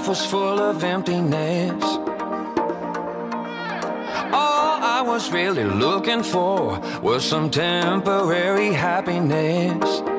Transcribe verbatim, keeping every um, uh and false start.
was full of emptiness. All I was really looking for was some temporary happiness.